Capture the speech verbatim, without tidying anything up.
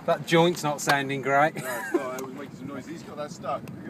That joint's not sounding great. No, it's not. It was making some noise. He's got that stuck.